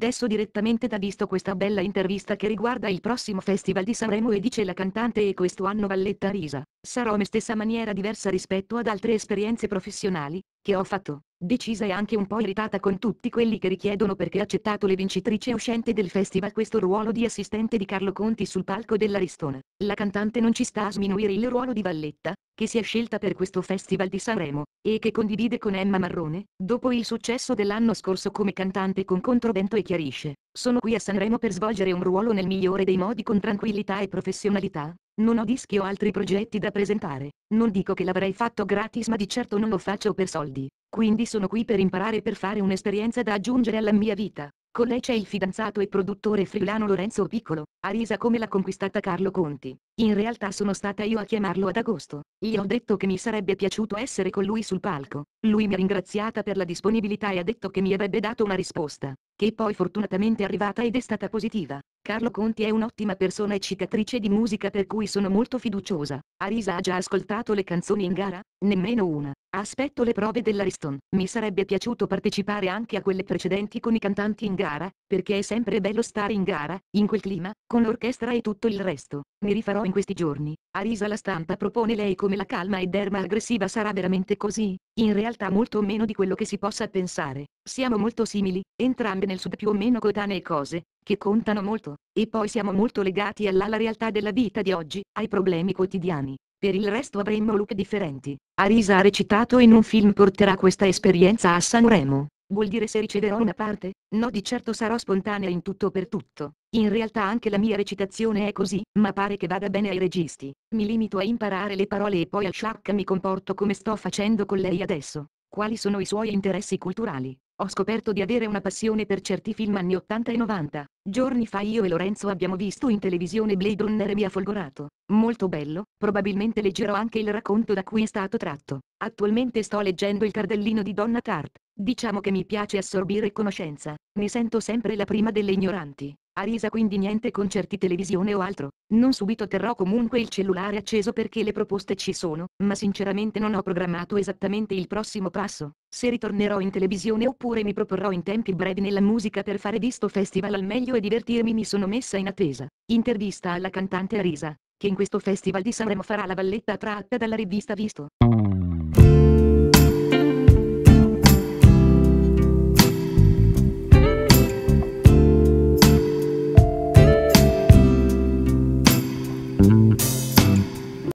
adesso direttamente da Visto questa bella intervista che riguarda il prossimo Festival di Sanremo e dice la cantante e questo anno Valletta Arisa, sarò me stessa maniera diversa rispetto ad altre esperienze professionali, che ho fatto, decisa e anche un po' irritata con tutti quelli che richiedono perché ha accettato le vincitrici uscente del festival questo ruolo di assistente di Carlo Conti sul palco dell'Ariston. La cantante non ci sta a sminuire il ruolo di Valletta, che si è scelta per questo Festival di Sanremo, e che condivide con Emma Marrone, dopo il successo dell'anno scorso come cantante con Controvento e chiarisce, sono qui a Sanremo per svolgere un ruolo nel migliore dei modi con tranquillità e professionalità, non ho dischi o altri progetti da presentare, non dico che l'avrei fatto gratis ma di certo non lo faccio per soldi, quindi sono qui per imparare e per fare un'esperienza da aggiungere alla mia vita. Con lei c'è il fidanzato e produttore friulano Lorenzo Piccolo, Arisa come l'ha conquistata Carlo Conti. In realtà sono stata io a chiamarlo ad agosto, gli ho detto che mi sarebbe piaciuto essere con lui sul palco, lui mi ha ringraziata per la disponibilità e ha detto che mi avrebbe dato una risposta, che poi fortunatamente è arrivata ed è stata positiva. Carlo Conti è un'ottima persona e citatrice di musica per cui sono molto fiduciosa. Arisa ha già ascoltato le canzoni in gara? Nemmeno una. Aspetto le prove dell'Ariston. Mi sarebbe piaciuto partecipare anche a quelle precedenti con i cantanti in gara, perché è sempre bello stare in gara, in quel clima, con l'orchestra e tutto il resto. Mi rifarò in questi giorni. Arisa La Stampa propone lei come la calma e derma aggressiva sarà veramente così? In realtà molto meno di quello che si possa pensare. Siamo molto simili, entrambe nel sud più o meno coetanee cose, che contano molto, e poi siamo molto legati alla realtà della vita di oggi, ai problemi quotidiani. Per il resto avremmo look differenti. Arisa ha recitato in un film porterà questa esperienza a Sanremo. Vuol dire se riceverò una parte? No, di certo sarò spontanea in tutto per tutto. In realtà anche la mia recitazione è così, ma pare che vada bene ai registi. Mi limito a imparare le parole e poi al sciacca mi comporto come sto facendo con lei adesso. Quali sono i suoi interessi culturali? Ho scoperto di avere una passione per certi film anni 80 e 90. Giorni fa io e Lorenzo abbiamo visto in televisione Blade Runner e mi ha folgorato. Molto bello, probabilmente leggerò anche il racconto da cui è stato tratto. Attualmente sto leggendo Il Cardellino di Donna Tartt. Diciamo che mi piace assorbire conoscenza. Mi sento sempre la prima delle ignoranti. Arisa quindi niente concerti televisione o altro. Non subito terrò comunque il cellulare acceso perché le proposte ci sono, ma sinceramente non ho programmato esattamente il prossimo passo. Se ritornerò in televisione oppure mi proporrò in tempi brevi nella musica per fare Visto Festival al meglio e divertirmi mi sono messa in attesa. Intervista alla cantante Arisa, che in questo Festival di Sanremo farà la valletta tratta dalla rivista Visto.